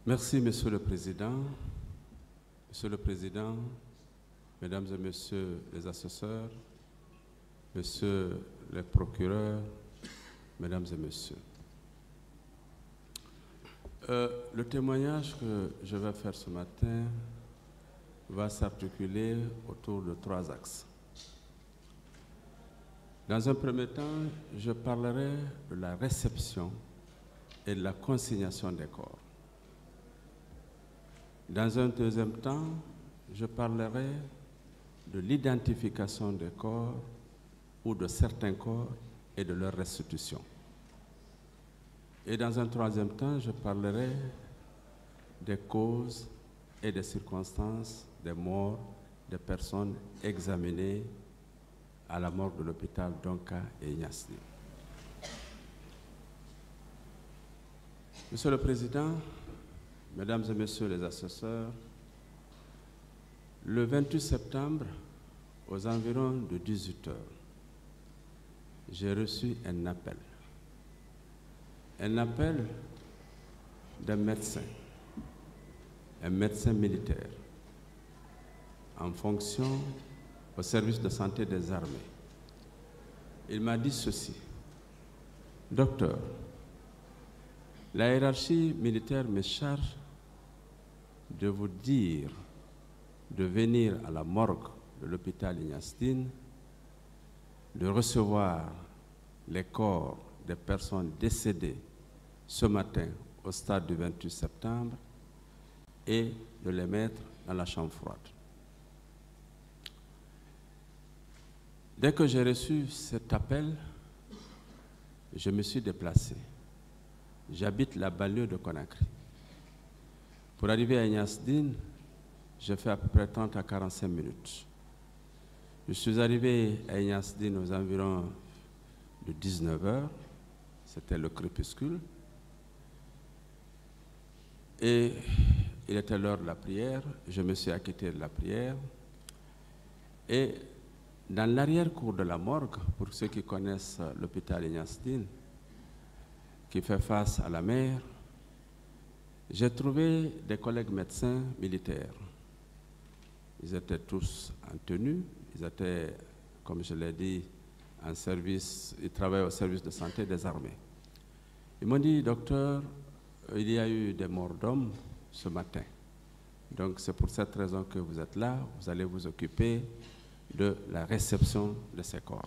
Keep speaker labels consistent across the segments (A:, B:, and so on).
A: Merci, Monsieur le Président. Monsieur le Président, Mesdames et Messieurs les assesseurs, Messieurs les procureurs, Mesdames et Messieurs. Le témoignage que je vais faire ce matin va s'articuler autour de 3 axes. Dans un premier temps, je parlerai de la réception et de la consignation des corps. Dans un deuxième temps, je parlerai de l'identification des corps ou de certains corps et de leur restitution. Et dans un troisième temps, je parlerai des causes et des circonstances des morts des personnes examinées à la morgue de l'hôpital Donka et Ignasdi. Monsieur le Président, Mesdames et Messieurs les assesseurs, le 28 septembre, aux environs de 18 heures, j'ai reçu un appel d'un médecin, un médecin militaire, en fonction au service de santé des armées. Il m'a dit ceci: Docteur, la hiérarchie militaire me charge de vous dire de venir à la morgue de l'hôpital Ignasdi, de recevoir les corps des personnes décédées ce matin au stade du 28 septembre et de les mettre dans la chambre froide. Dès que j'ai reçu cet appel, je me suis déplacé. J'habite la banlieue de Conakry. Pour arriver à Ignasdi, j'ai fait à peu près 30 à 45 minutes. Je suis arrivé à Ignasdi aux environs de 19 heures. C'était le crépuscule. Et il était l'heure de la prière. Je me suis acquitté de la prière. Et dans l'arrière-cour de la morgue, pour ceux qui connaissent l'hôpital Ignasdi, qui fait face à la mer, j'ai trouvé des collègues médecins militaires. Ils étaient tous en tenue, ils étaient, comme je l'ai dit, en service, ils travaillaient au service de santé des armées. Ils m'ont dit: Docteur, il y a eu des morts d'hommes ce matin. Donc c'est pour cette raison que vous êtes là, vous allez vous occuper de la réception de ces corps.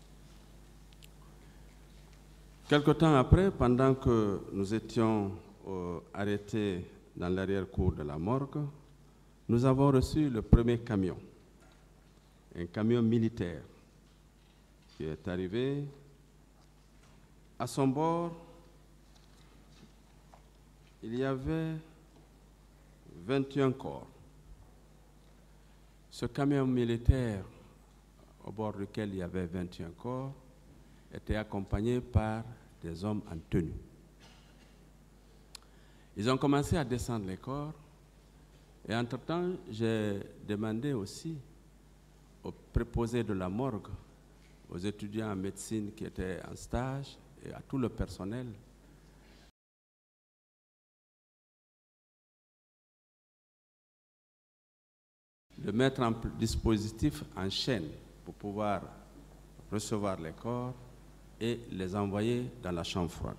A: Quelque temps après, pendant que nous étions arrêtés dans l'arrière-cour de la morgue, nous avons reçu le premier camion, un camion militaire qui est arrivé. À son bord, il y avait 21 corps. Ce camion militaire, au bord duquel il y avait 21 corps, était accompagné par des hommes en tenue. Ils ont commencé à descendre les corps, et entre-temps, j'ai demandé aussi aux préposés de la morgue, aux étudiants en médecine qui étaient en stage et à tout le personnel, de mettre en dispositif en chaîne pour pouvoir recevoir les corps et les envoyer dans la chambre froide.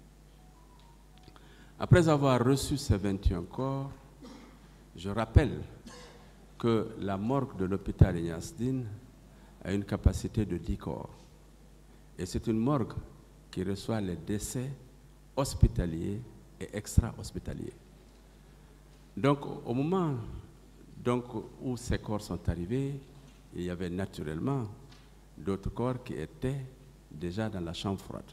A: Après avoir reçu ces 21 corps, je rappelle que la morgue de l'hôpital Ignasdi a une capacité de 10 corps. Et c'est une morgue qui reçoit les décès hospitaliers et extra-hospitaliers. Donc, au moment où ces corps sont arrivés, il y avait naturellement d'autres corps qui étaient déjà dans la chambre froide.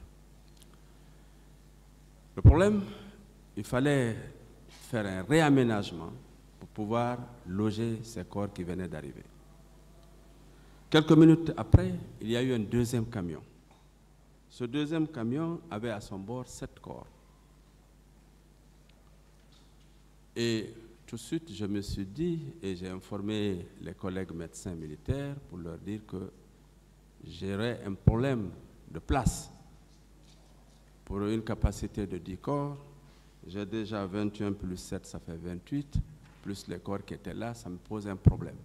A: Le problème, il fallait faire un réaménagement pour pouvoir loger ces corps qui venaient d'arriver. Quelques minutes après, il y a eu un deuxième camion. Ce deuxième camion avait à son bord 7 corps. Et tout de suite, je me suis dit, et j'ai informé les collègues médecins militaires pour leur dire que j'aurais un problème de place. Pour une capacité de 10 corps, j'ai déjà 21 plus 7, ça fait 28, plus les corps qui étaient là, ça me pose un problème.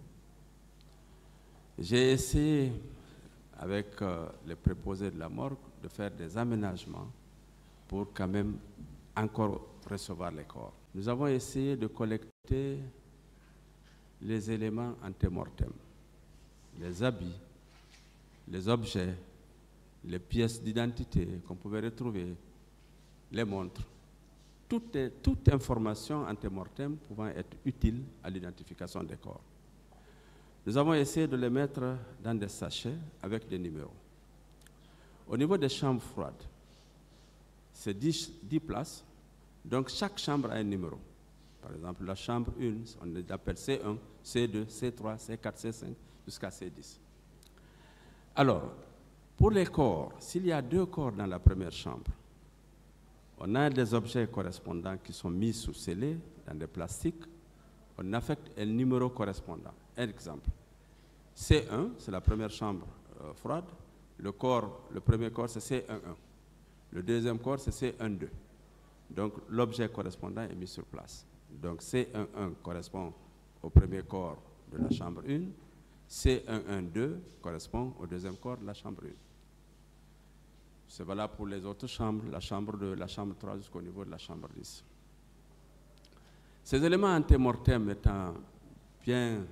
A: J'ai essayé, avec les préposés de la morgue, de faire des aménagements pour quand même encore recevoir les corps. Nous avons essayé de collecter les éléments antémortem, les habits, les objets, les pièces d'identité qu'on pouvait retrouver, les montres, toute information antémortem pouvant être utile à l'identification des corps. Nous avons essayé de les mettre dans des sachets avec des numéros. Au niveau des chambres froides, c'est 10 places, donc chaque chambre a un numéro. Par exemple, la chambre 1, on l'appelle C1, C2, C3, C4, C5, jusqu'à C10. Alors, pour les corps, s'il y a 2 corps dans la première chambre, on a des objets correspondants qui sont mis sous scellés dans des plastiques, on affecte un numéro correspondant. Un exemple, C1, c'est la première chambre froide, le premier corps, c'est C11. Le deuxième corps, c'est C12. Donc, l'objet correspondant est mis sur place. Donc, C11 correspond au premier corps de la chambre 1, C112 correspond au deuxième corps de la chambre 1. C'est valable pour les autres chambres, la chambre 2, la chambre 3 jusqu'au niveau de la chambre 10. Ces éléments antémortem étant bien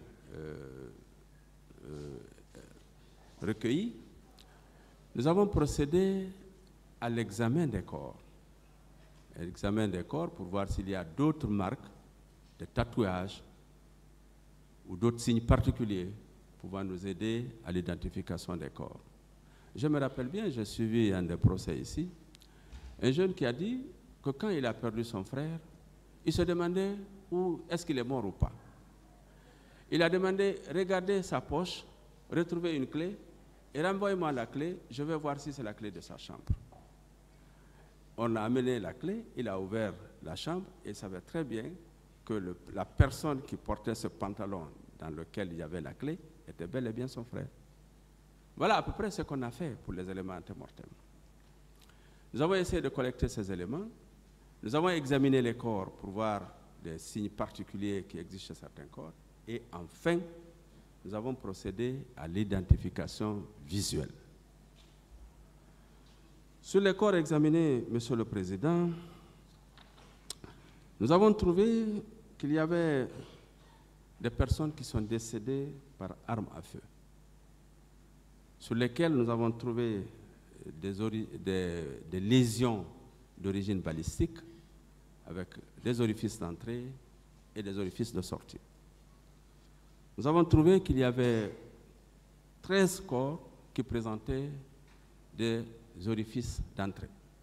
A: recueillis, nous avons procédé à l'examen des corps. L'examen des corps pour voir s'il y a d'autres marques, des tatouages ou d'autres signes particuliers pouvant nous aider à l'identification des corps. Je me rappelle bien, j'ai suivi un des procès ici, un jeune qui a dit que quand il a perdu son frère, il se demandait où est-ce qu'il est mort ou pas. Il a demandé, regardez sa poche, retrouvez une clé et renvoyez-moi la clé, je vais voir si c'est la clé de sa chambre. On a amené la clé, il a ouvert la chambre et il savait très bien que la personne qui portait ce pantalon dans lequel il y avait la clé était bel et bien son frère. Voilà à peu près ce qu'on a fait pour les éléments antémortem. Nous avons essayé de collecter ces éléments. Nous avons examiné les corps pour voir des signes particuliers qui existent chez certains corps. Et enfin, nous avons procédé à l'identification visuelle. Sur les corps examinés, Monsieur le Président, nous avons trouvé qu'il y avait des personnes qui sont décédées par arme à feu, sur lesquelles nous avons trouvé des lésions d'origine balistique avec des orifices d'entrée et des orifices de sortie. Nous avons trouvé qu'il y avait 13 corps qui présentaient des orifices d'entrée.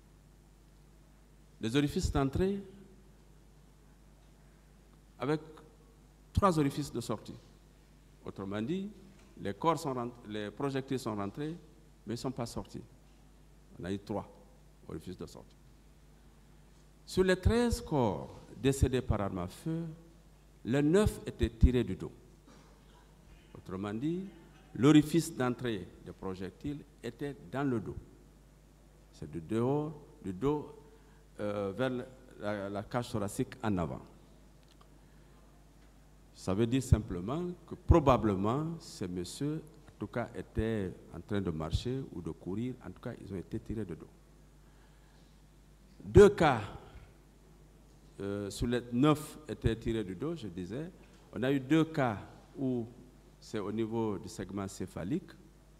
A: Des orifices d'entrée avec 3 orifices de sortie. Autrement dit, les projectiles sont rentrés, mais ils ne sont pas sortis. On a eu 3 orifices de sortie. Sur les 13 corps décédés par arme à feu, les 9 étaient tirés du dos. Autrement dit, l'orifice d'entrée des projectiles était dans le dos. C'est du dos vers la cage thoracique en avant. Ça veut dire simplement que probablement ces messieurs, en tout cas, étaient en train de marcher ou de courir. En tout cas, ils ont été tirés de dos. 2 cas sur les 9 étaient tirés du dos, je disais. On a eu 2 cas où c'est au niveau du segment céphalique.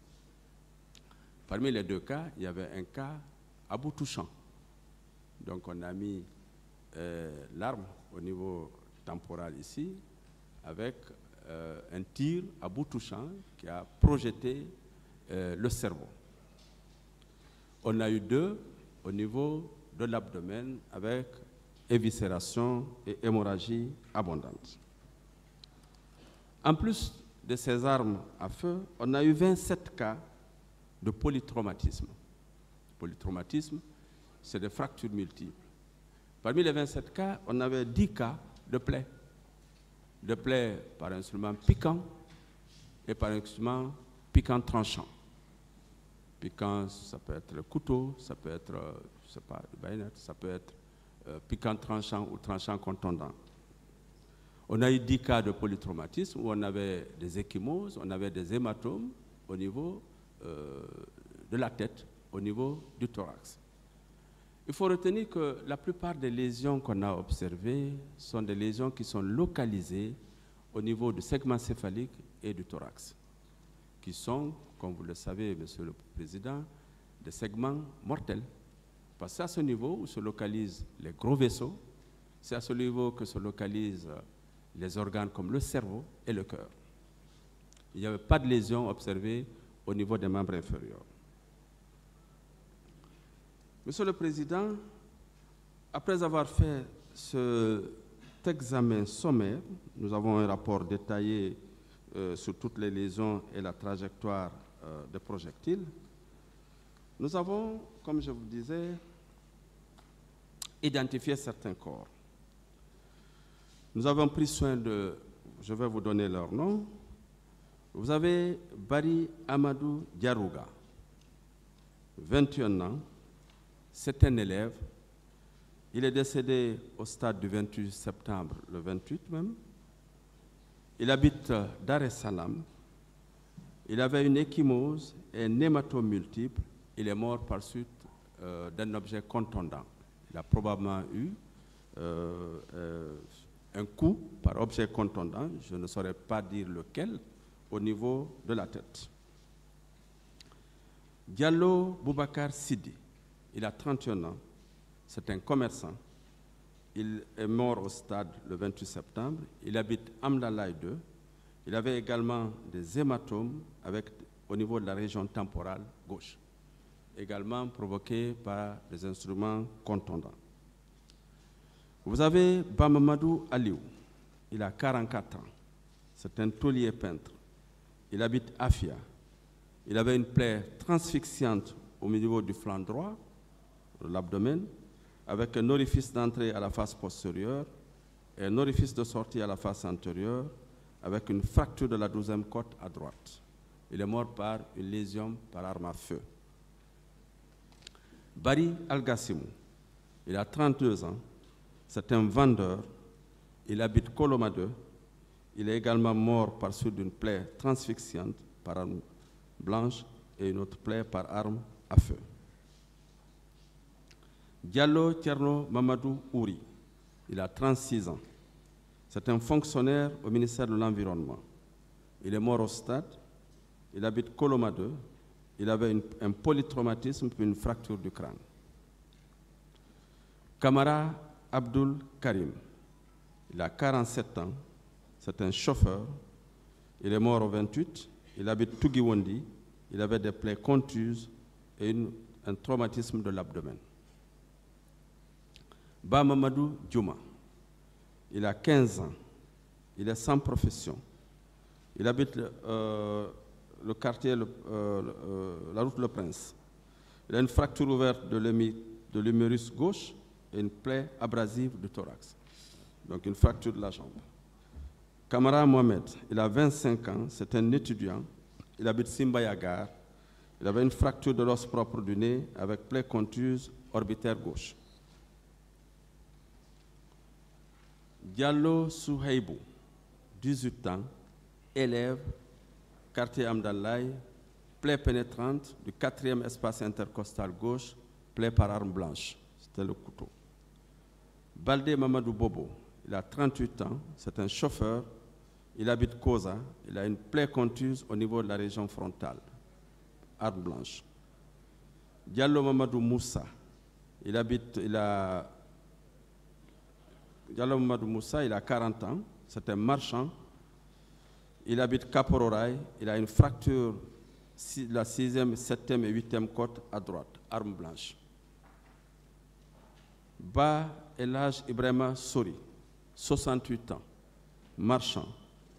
A: Parmi les 2 cas, il y avait un cas à bout touchant. Donc on a mis l'arme au niveau temporal ici, avec un tir à bout touchant qui a projeté le cerveau. On a eu 2 au niveau de l'abdomen avec éviscération et hémorragie abondante. En plus de ces armes à feu, on a eu 27 cas de polytraumatisme. Polytraumatisme, c'est des fractures multiples. Parmi les 27 cas, on avait 10 cas de plaies. De plaies par instrument piquant et par instrument piquant tranchant. Piquant, ça peut être le couteau, ça peut être, je sais pas, le baïonnette, ça peut être piquant tranchant ou tranchant contondant. On a eu 10 cas de polytraumatisme où on avait des ecchymoses, on avait des hématomes au niveau de la tête, au niveau du thorax. Il faut retenir que la plupart des lésions qu'on a observées sont des lésions qui sont localisées au niveau du segment céphalique et du thorax, qui sont, comme vous le savez, Monsieur le Président, des segments mortels. Parce que c'est à ce niveau où se localisent les gros vaisseaux, c'est à ce niveau que se localisent les organes comme le cerveau et le cœur. Il n'y avait pas de lésions observées au niveau des membres inférieurs. Monsieur le Président, après avoir fait cet examen sommaire, nous avons un rapport détaillé sur toutes les lésions et la trajectoire des projectiles. Nous avons, comme je vous disais, identifié certains corps. Nous avons pris soin de, je vais vous donner leur nom. Vous avez Bari Amadou Diarouga, 21 ans, c'est un élève. Il est décédé au stade du 28 septembre, le 28 même. Il habite Dar es Salaam. Il avait une ecchymose et un hématome multiple. Il est mort par suite d'un objet contondant. Il a probablement eu un coup par objet contondant, je ne saurais pas dire lequel, au niveau de la tête. Diallo Boubacar Sidi, il a 31 ans, c'est un commerçant. Il est mort au stade le 28 septembre. Il habite Amdalaï 2. Il avait également des hématomes au niveau de la région temporale gauche, également provoqués par des instruments contondants. Vous avez Bamamadou Aliou, il a 44 ans, c'est un taulier peintre. Il habite Afia. Il avait une plaie transfixiante au niveau du flanc droit, de l'abdomen, avec un orifice d'entrée à la face postérieure et un orifice de sortie à la face antérieure, avec une fracture de la 12e côte à droite. Il est mort par une lésion par arme à feu. Bari Al-Gassimou, il a 32 ans, c'est un vendeur, il habite Koloma 2, il est également mort par suite d'une plaie transfixiante par arme blanche et une autre plaie par arme à feu. Diallo Tierno Mamadou Ouri, il a 36 ans, c'est un fonctionnaire au ministère de l'Environnement. Il est mort au stade, il habite Koloma 2, il avait un polytraumatisme puis une fracture du crâne. Kamara Abdul Karim, il a 47 ans, c'est un chauffeur, il est mort au 28, il habite Tugiwondi, il avait des plaies contuses et un traumatisme de l'abdomen. Ba Mamadou Djouma, il a 15 ans, il est sans profession, il habite le quartier, la route Le Prince. Il a une fracture ouverte de l'humérus gauche et une plaie abrasive du thorax, donc une fracture de la jambe. Kamara Mohamed, il a 25 ans, c'est un étudiant, il habite Simbayagar, il avait une fracture de l'os propre du nez avec plaie contuse orbitaire gauche. Diallo Souhaibou, 18 ans, élève, quartier Amdalaï, plaie pénétrante du 4e espace intercostal gauche, plaie par arme blanche, c'était le couteau. Baldé Mamadou Bobo, il a 38 ans, c'est un chauffeur, il habite Koza, il a une plaie contuse au niveau de la région frontale, arme blanche. Diallo Mamadou Moussa, Diallo Mamadou Moussa, il a 40 ans, c'est un marchand, il habite Kapororaï, il a une fracture de la 6e, 7e et 8e côte à droite, arme blanche. Ba Elhaj Ibrahima Sori, 68 ans, marchand.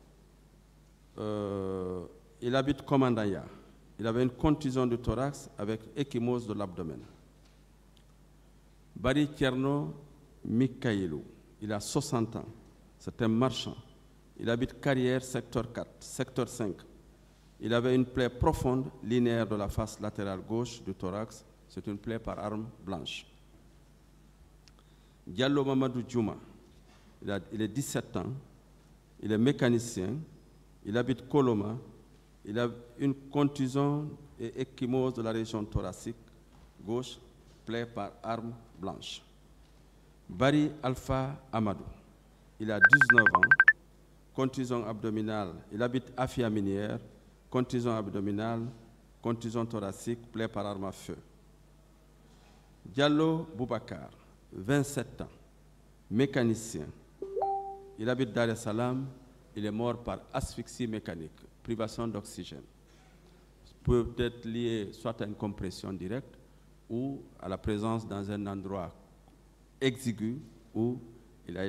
A: Il habite Komandaya. Il avait une contusion du thorax avec ecchymose de l'abdomen. Bari Tierno Mikailou, il a 60 ans, c'est un marchand. Il habite Carrière, secteur 4, secteur 5. Il avait une plaie profonde, linéaire de la face latérale gauche du thorax. C'est une plaie par arme blanche. Diallo Mamadou Djouma, il est 17 ans, il est mécanicien, il habite Koloma, il a une contusion et ecchymose de la région thoracique gauche, plaie par arme blanche. Barry Alpha Amadou, il a 19 ans, contusion abdominale, il habite Afia Minière, contusion abdominale, contusion thoracique, plaie par arme à feu. Diallo Boubacar, 27 ans, mécanicien, il habite Dar es Salaam, il est mort par asphyxie mécanique, privation d'oxygène. Peut être lié soit à une compression directe ou à la présence dans un endroit exigu où il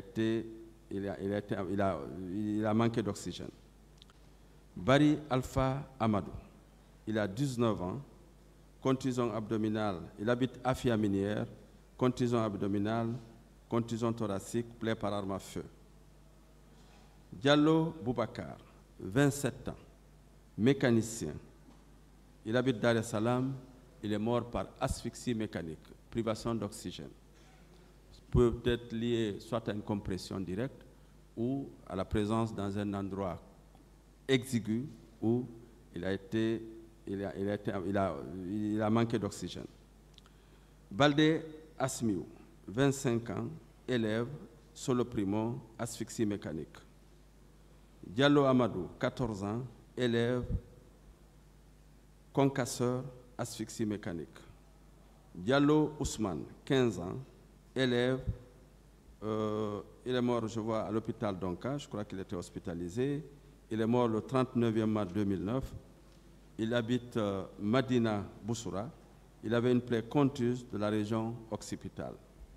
A: a manqué d'oxygène. Barry Alpha Amadou, il a 19 ans, contusion abdominale, il habite Afia Minière, contusion abdominale, contusion thoracique, plaie par arme à feu. Diallo Boubacar, 27 ans, mécanicien, il habite Dar es Salaam, il est mort par asphyxie mécanique, privation d'oxygène. Peut être lié soit à une compression directe ou à la présence dans un endroit exigu où il a manqué d'oxygène. Baldé Asmiou, 25 ans, élève, solo primo, asphyxie mécanique. Diallo Amadou, 14 ans, élève, concasseur, asphyxie mécanique. Diallo Ousmane, 15 ans, élève, il est mort, je vois, à l'hôpital d'Onka, je crois qu'il était hospitalisé. Il est mort le 39e mars 2009. Il habite Madina Boussoura. Il avait une plaie contuse de la région occipitale.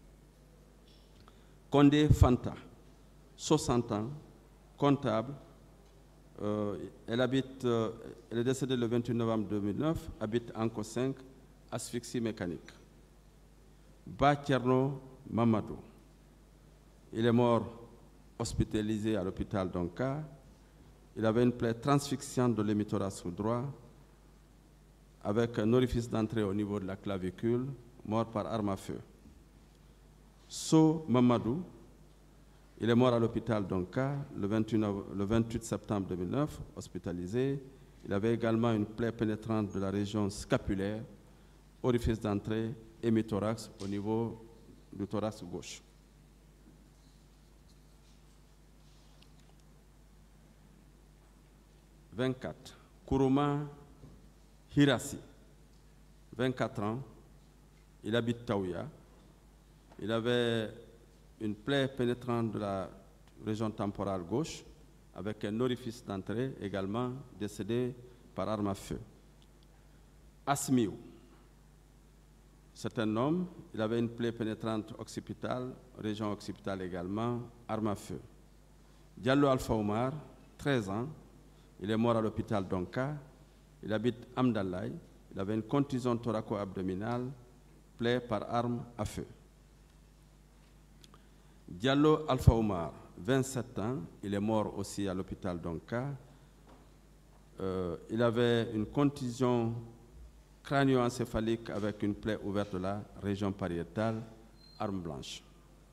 A: Condé Fanta, 60 ans, comptable. Elle est décédée le 28 novembre 2009, habite Anko 5, asphyxie mécanique. Bakierno Mamadou, il est mort hospitalisé à l'hôpital d'Onka. Il avait une plaie transfixiante de l'hémithorax droit avec un orifice d'entrée au niveau de la clavicule, mort par arme à feu. So Mamadou, il est mort à l'hôpital d'Onka le 28 septembre 2009, hospitalisé. Il avait également une plaie pénétrante de la région scapulaire, orifice d'entrée, hémithorax au niveau du thorax gauche. « 24. Kourouma Hirasi, 24 ans, il habite Taouya. Il avait une plaie pénétrante de la région temporale gauche avec un orifice d'entrée également, décédé par arme à feu. Asmiou, c'est un homme, il avait une plaie pénétrante occipitale, région occipitale également, arme à feu. Diallo Alpha Omar, 13 ans, il est mort à l'hôpital d'Onka, il habite Amdalaï, il avait une contusion thoraco-abdominale, plaie par arme à feu. Diallo Alpha Omar, 27 ans, il est mort aussi à l'hôpital d'Onka. Il avait une contusion crânio-encéphalique avec une plaie ouverte de la région pariétale, arme blanche.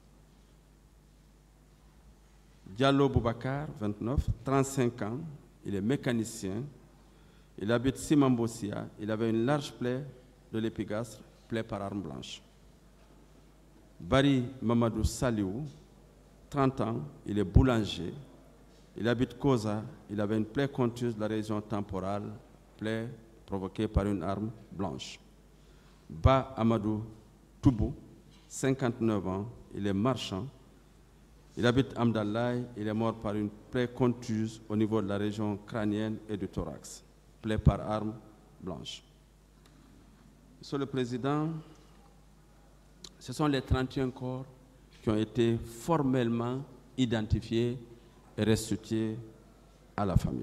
A: Diallo Boubacar, 29, 35 ans, il est mécanicien, il habite Simambossia, il avait une large plaie de l'épigastre, plaie par arme blanche. Barry Mamadou Saliou, 30 ans, il est boulanger, il habite Koza, il avait une plaie contuse de la région temporale, plaie provoquée par une arme blanche. Ba Amadou Toubou, 59 ans, il est marchand, il habite Amdalaï, il est mort par une plaie contuse au niveau de la région crânienne et du thorax, plaie par arme blanche. Monsieur le Président, ce sont les 31 corps qui ont été formellement identifiés et restitués à la famille.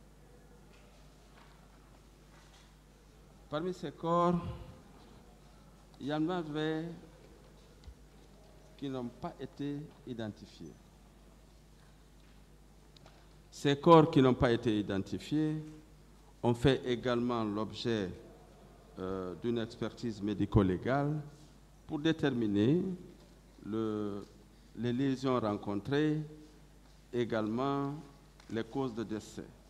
A: Parmi ces corps, il y en avait qui n'ont pas été identifiés. Ces corps qui n'ont pas été identifiés ont fait également l'objet d'une expertise médico-légale pour déterminer les lésions rencontrées, également les causes de décès.